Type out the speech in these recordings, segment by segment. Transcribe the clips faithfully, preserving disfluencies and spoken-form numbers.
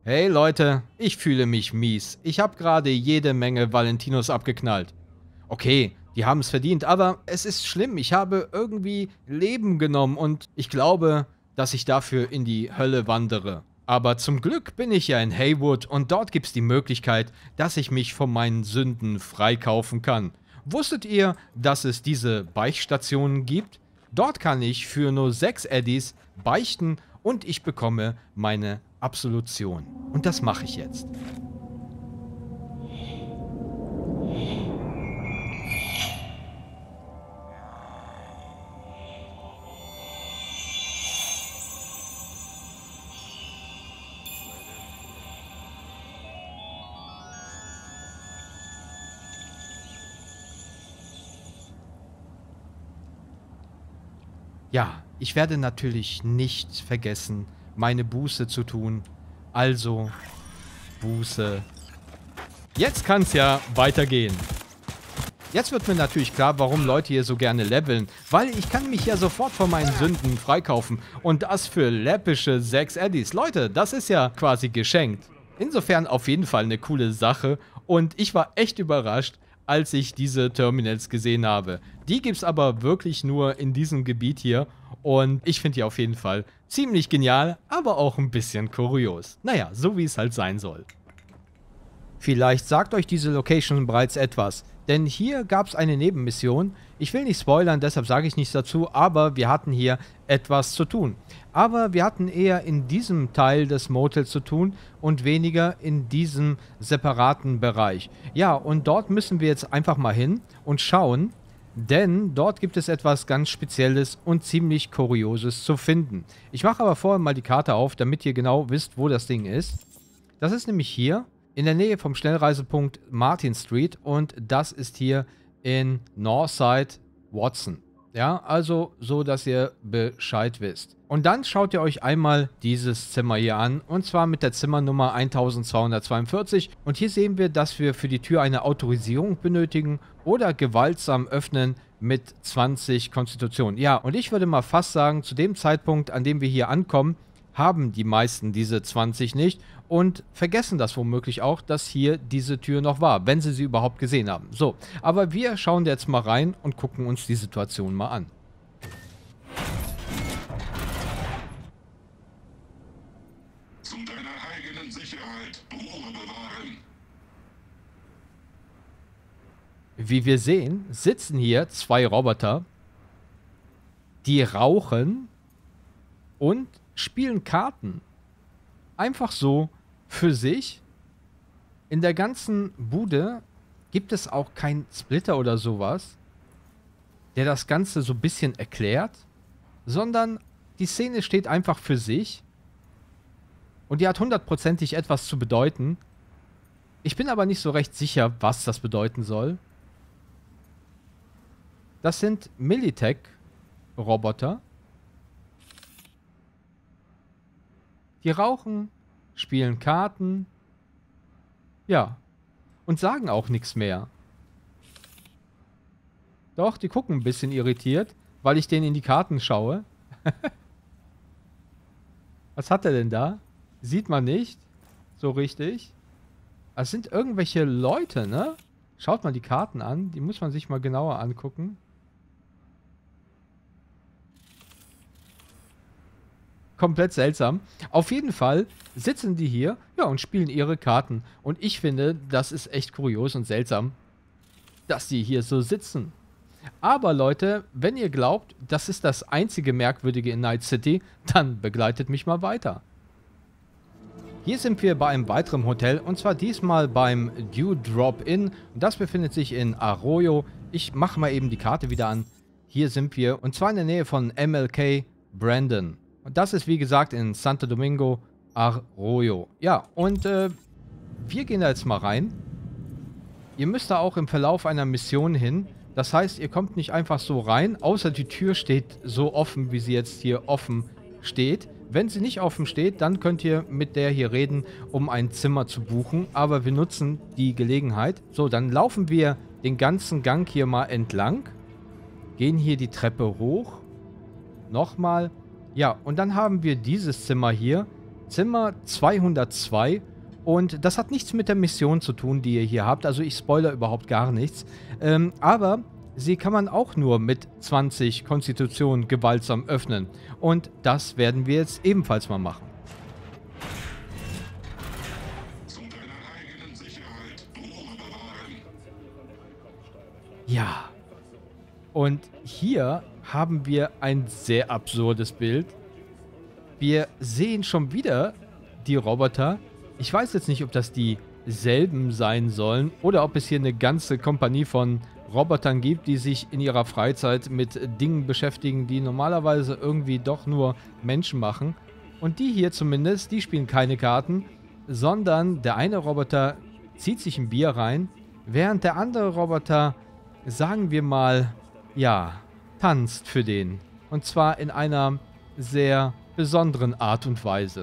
Hey Leute, ich fühle mich mies. Ich habe gerade jede Menge Valentinos abgeknallt. Okay, die haben es verdient, aber es ist schlimm. Ich habe irgendwie Leben genommen und ich glaube, dass ich dafür in die Hölle wandere. Aber zum Glück bin ich ja in Haywood und dort gibt es die Möglichkeit, dass ich mich von meinen Sünden freikaufen kann. Wusstet ihr, dass es diese Beichtstationen gibt? Dort kann ich für nur sechs Eddies beichten und ich bekomme meine Absolution. Und das mache ich jetzt. Ja, ich werde natürlich nicht vergessen, meine Buße zu tun. Also, Buße. Jetzt kann es ja weitergehen. Jetzt wird mir natürlich klar, warum Leute hier so gerne leveln. Weil ich kann mich ja sofort von meinen Sünden freikaufen. Und das für läppische sechs Eddies. Leute, das ist ja quasi geschenkt. Insofern auf jeden Fall eine coole Sache. Und ich war echt überrascht, als ich diese Terminals gesehen habe. Die gibt es aber wirklich nur in diesem Gebiet hier. Und ich finde die auf jeden Fall ziemlich genial, aber auch ein bisschen kurios. Naja, so wie es halt sein soll. Vielleicht sagt euch diese Location bereits etwas, denn hier gab es eine Nebenmission. Ich will nicht spoilern, deshalb sage ich nichts dazu, aber wir hatten hier etwas zu tun. Aber wir hatten eher in diesem Teil des Motels zu tun und weniger in diesem separaten Bereich. Ja, und dort müssen wir jetzt einfach mal hin und schauen, denn dort gibt es etwas ganz Spezielles und ziemlich Kurioses zu finden. Ich mache aber vorher mal die Karte auf, damit ihr genau wisst, wo das Ding ist. Das ist nämlich hier in der Nähe vom Schnellreisepunkt Martin Street und das ist hier in Northside Watson. Ja, also so, dass ihr Bescheid wisst. Und dann schaut ihr euch einmal dieses Zimmer hier an und zwar mit der Zimmernummer eintausendzweihundertzweiundvierzig. Und hier sehen wir, dass wir für die Tür eine Autorisierung benötigen oder gewaltsam öffnen mit zwanzig Konstitution. Ja, und ich würde mal fast sagen, zu dem Zeitpunkt, an dem wir hier ankommen, haben die meisten diese zwanzig nicht und vergessen das womöglich auch, dass hier diese Tür noch war, wenn sie sie überhaupt gesehen haben. So, aber wir schauen jetzt mal rein und gucken uns die Situation mal an. Zu deiner eigenen Sicherheit Ruhe bewahren. Wie wir sehen, sitzen hier zwei Roboter, die rauchen und spielen Karten. Einfach so für sich. In der ganzen Bude gibt es auch keinen Splitter oder sowas, der das Ganze so ein bisschen erklärt, sondern die Szene steht einfach für sich und die hat hundertprozentig etwas zu bedeuten. Ich bin aber nicht so recht sicher, was das bedeuten soll. Das sind Militech-Roboter. Die rauchen, spielen Karten, ja, und sagen auch nichts mehr. Doch, die gucken ein bisschen irritiert, weil ich denen in die Karten schaue. Was hat er denn da? Sieht man nicht so richtig. Es sind irgendwelche Leute, ne? Schaut mal die Karten an, die muss man sich mal genauer angucken. Komplett seltsam. Auf jeden Fall sitzen die hier, ja, und spielen ihre Karten. Und ich finde, das ist echt kurios und seltsam, dass die hier so sitzen. Aber Leute, wenn ihr glaubt, das ist das einzige Merkwürdige in Night City, dann begleitet mich mal weiter. Hier sind wir bei einem weiteren Hotel und zwar diesmal beim Dewdrop Inn. Und das befindet sich in Arroyo. Ich mache mal eben die Karte wieder an. Hier sind wir und zwar in der Nähe von M L K Brandon. Und das ist wie gesagt in Santo Domingo, Arroyo. Ja, und äh, wir gehen da jetzt mal rein. Ihr müsst da auch im Verlauf einer Mission hin. Das heißt, ihr kommt nicht einfach so rein, außer die Tür steht so offen, wie sie jetzt hier offen steht. Wenn sie nicht offen steht, dann könnt ihr mit der hier reden, um ein Zimmer zu buchen. Aber wir nutzen die Gelegenheit. So, dann laufen wir den ganzen Gang hier mal entlang. Gehen hier die Treppe hoch. Nochmal. Ja, und dann haben wir dieses Zimmer hier. Zimmer zweihundertzwei. Und das hat nichts mit der Mission zu tun, die ihr hier habt. Also ich spoilere überhaupt gar nichts. Ähm, aber sie kann man auch nur mit zwanzig Konstitution gewaltsam öffnen. Und das werden wir jetzt ebenfalls mal machen. Zu deiner eigenen Sicherheit Ruhe bewahren. Ja. Und hier haben wir ein sehr absurdes Bild. Wir sehen schon wieder die Roboter. Ich weiß jetzt nicht, ob das dieselben sein sollen oder ob es hier eine ganze Kompanie von Robotern gibt, die sich in ihrer Freizeit mit Dingen beschäftigen, die normalerweise irgendwie doch nur Menschen machen. Und die hier zumindest, die spielen keine Karten, sondern der eine Roboter zieht sich ein Bier rein, während der andere Roboter, sagen wir mal, ja, tanzt für den. Und zwar in einer sehr besonderen Art und Weise.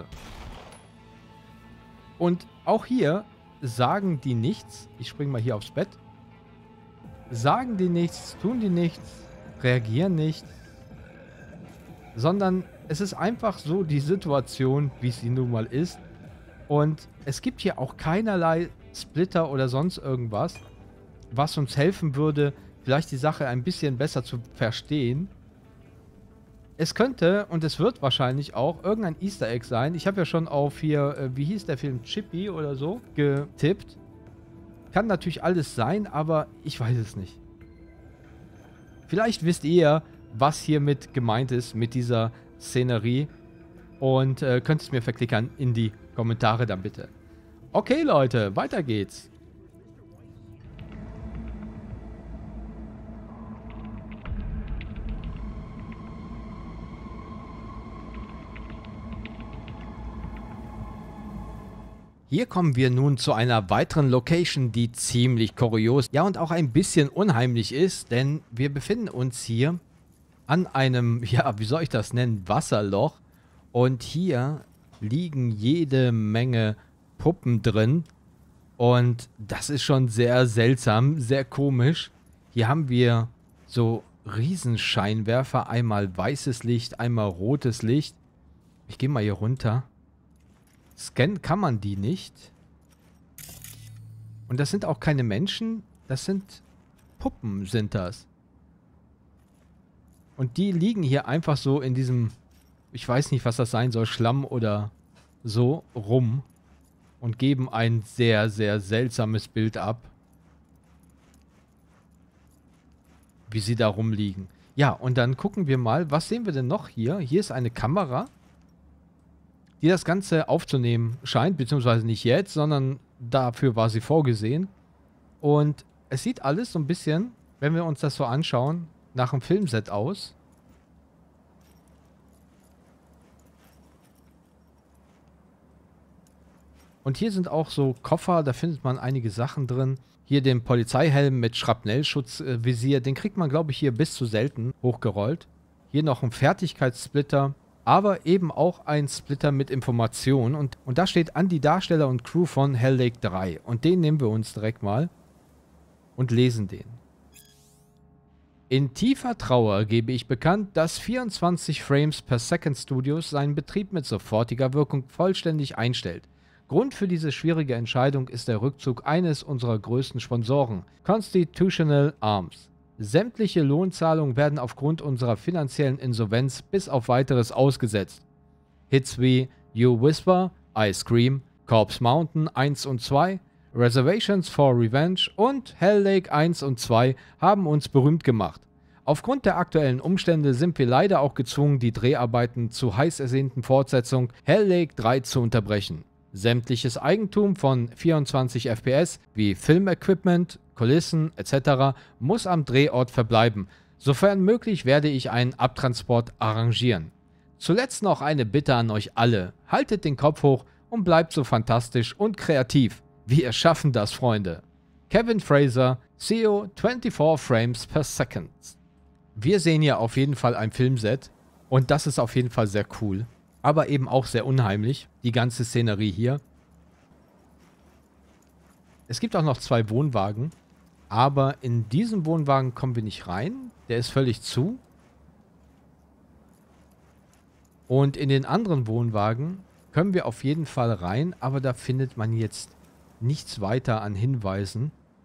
Und auch hier sagen die nichts. Ich springe mal hier aufs Bett. Sagen die nichts, tun die nichts, reagieren nicht. Sondern es ist einfach so die Situation, wie sie nun mal ist. Und es gibt hier auch keinerlei Splitter oder sonst irgendwas, was uns helfen würde, vielleicht die Sache ein bisschen besser zu verstehen. Es könnte, und es wird wahrscheinlich auch, irgendein Easter Egg sein. Ich habe ja schon auf hier, äh, wie hieß der Film, Chippy oder so, getippt. Kann natürlich alles sein, aber ich weiß es nicht. Vielleicht wisst ihr, was hiermit gemeint ist, mit dieser Szenerie. Und äh, könnt es mir verklickern in die Kommentare dann bitte. Okay, Leute, weiter geht's. Hier kommen wir nun zu einer weiteren Location, die ziemlich kurios, ja und auch ein bisschen unheimlich ist, denn wir befinden uns hier an einem, ja, wie soll ich das nennen, Wasserloch. Und hier liegen jede Menge Puppen drin und das ist schon sehr seltsam, sehr komisch. Hier haben wir so Riesenscheinwerfer, einmal weißes Licht, einmal rotes Licht. Ich gehe mal hier runter. Scannen kann man die nicht. Und das sind auch keine Menschen. Das sind Puppen, sind das. Und die liegen hier einfach so in diesem, ich weiß nicht, was das sein soll, Schlamm oder so rum. Und geben ein sehr, sehr seltsames Bild ab. Wie sie da rumliegen. Ja, und dann gucken wir mal, was sehen wir denn noch hier? Hier ist eine Kamera, die das Ganze aufzunehmen scheint, beziehungsweise nicht jetzt, sondern dafür war sie vorgesehen. Und es sieht alles so ein bisschen, wenn wir uns das so anschauen, nach einem Filmset aus. Und hier sind auch so Koffer, da findet man einige Sachen drin. Hier den Polizeihelm mit Schrapnellschutzvisier, den kriegt man, glaube ich, hier bis zu selten hochgerollt. Hier noch ein Fertigkeitssplitter. Aber eben auch ein Splitter mit Informationen. Und, und da steht an die Darsteller und Crew von Hell Lake drei. Und den nehmen wir uns direkt mal und lesen den. In tiefer Trauer gebe ich bekannt, dass vierundzwanzig Frames per Second Studios seinen Betrieb mit sofortiger Wirkung vollständig einstellt. Grund für diese schwierige Entscheidung ist der Rückzug eines unserer größten Sponsoren, Constitutional Arms. Sämtliche Lohnzahlungen werden aufgrund unserer finanziellen Insolvenz bis auf weiteres ausgesetzt. Hits wie You Whisper, I Scream, Corpse Mountain eins und zwei, Reservations for Revenge und Hell Lake eins und zwei haben uns berühmt gemacht. Aufgrund der aktuellen Umstände sind wir leider auch gezwungen, die Dreharbeiten zur heiß ersehnten Fortsetzung Hell Lake drei zu unterbrechen. Sämtliches Eigentum von vierundzwanzig F P S wie Filmequipment, Kulissen et cetera muss am Drehort verbleiben. Sofern möglich werde ich einen Abtransport arrangieren. Zuletzt noch eine Bitte an euch alle. Haltet den Kopf hoch und bleibt so fantastisch und kreativ. Wir schaffen das, Freunde. Kevin Fraser, C E O vierundzwanzig Frames per Second. Wir sehen hier auf jeden Fall ein Filmset und das ist auf jeden Fall sehr cool. Aber eben auch sehr unheimlich, die ganze Szenerie hier. Es gibt auch noch zwei Wohnwagen, aber in diesen Wohnwagen kommen wir nicht rein. Der ist völlig zu. Und in den anderen Wohnwagen können wir auf jeden Fall rein, aber da findet man jetzt nichts weiter an Hinweisen.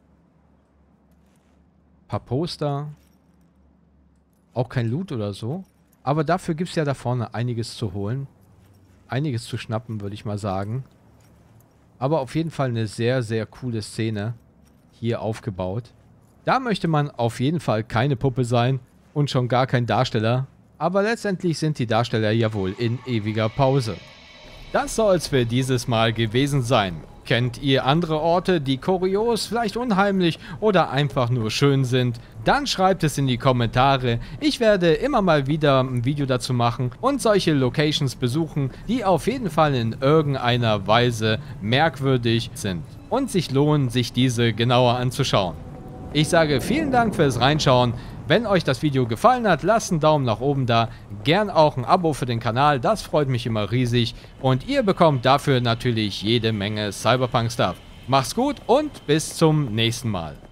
Ein paar Poster. Auch kein Loot oder so. Aber dafür gibt es ja da vorne einiges zu holen. Einiges zu schnappen, würde ich mal sagen. Aber auf jeden Fall eine sehr, sehr coole Szene hier aufgebaut. Da möchte man auf jeden Fall keine Puppe sein und schon gar kein Darsteller. Aber letztendlich sind die Darsteller ja wohl in ewiger Pause. Das soll es für dieses Mal gewesen sein. Kennt ihr andere Orte, die kurios, vielleicht unheimlich oder einfach nur schön sind? Dann schreibt es in die Kommentare. Ich werde immer mal wieder ein Video dazu machen und solche Locations besuchen, die auf jeden Fall in irgendeiner Weise merkwürdig sind und sich lohnen, sich diese genauer anzuschauen. Ich sage vielen Dank fürs Reinschauen. Wenn euch das Video gefallen hat, lasst einen Daumen nach oben da. Gern auch ein Abo für den Kanal, das freut mich immer riesig. Und ihr bekommt dafür natürlich jede Menge Cyberpunk-Stuff. Macht's gut und bis zum nächsten Mal.